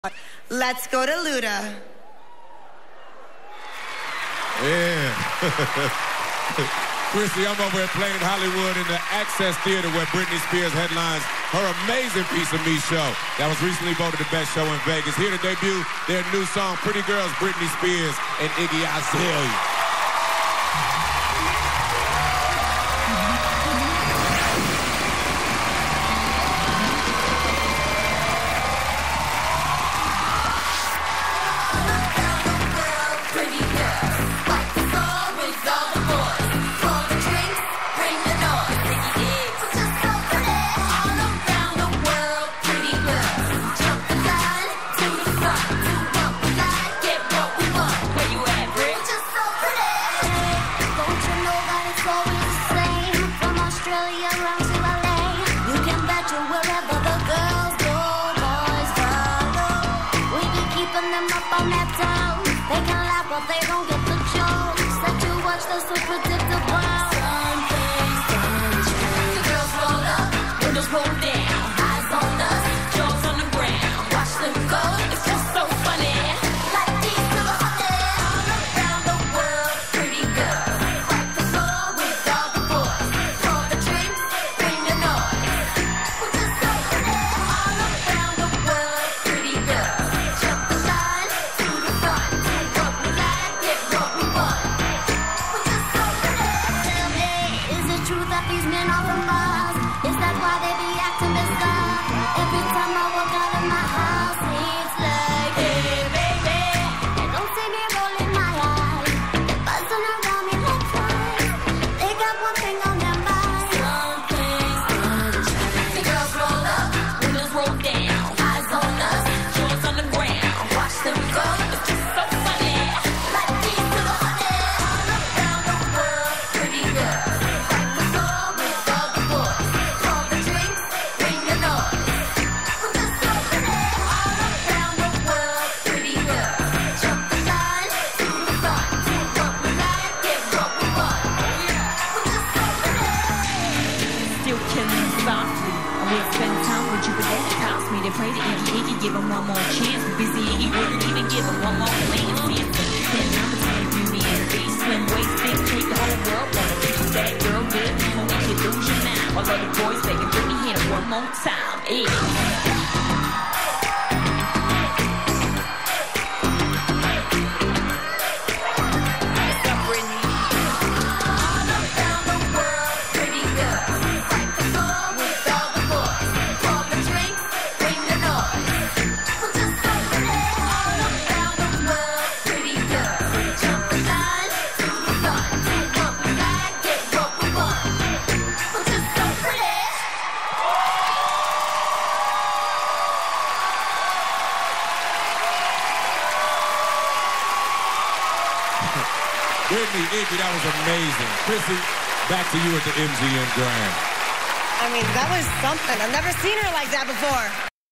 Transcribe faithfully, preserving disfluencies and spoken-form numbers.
Let's go to Luda. Yeah. Chrissy, I'm over at Planet Hollywood in the Access Theater where Britney Spears headlines her amazing Piece of Me show that was recently voted the best show in Vegas. Here to debut their new song, Pretty Girls, Britney Spears and Iggy Azalea. They can laugh, but they don't get the joke. Set to watch, they're so predictable. Some things don't change. The girls roll up, windows roll down. Eyes on us, jaws on the ground. Watch them go, it's just so funny. Like these to the honey. All around the world, pretty girls. Wipe the floor with all the boys. Pour the drinks, bring the noise. We're just so pretty. All around the world, pretty girls. Jump the line to the front. These men are from Mars. Is that why they be acting bizarre? Every time I walk out of my house, it's like, hey baby. They don't see me rolling my eyes. They're buzzing around me like flies. They got one thing on their mind. Some things don't change. The girls roll up, windows roll down. Eyes on us, jaws on the ground. Watch them go, it's just so funny. Like these to the honey. All around the world, pretty girls. They pray to Iggy, Iggy, give him one more chance. Busy Iggy wouldn't even give him one more glance. Then I'm between beauty and the beast. Slim waist, big cake, the whole world wanna be that girl good. When we can lose you now. All of the boys begging, bring me here one more time. Hey. Whitney, Iggy, that was amazing. Chrissy, back to you at the M G M Grand. I mean, that was something. I've never seen her like that before.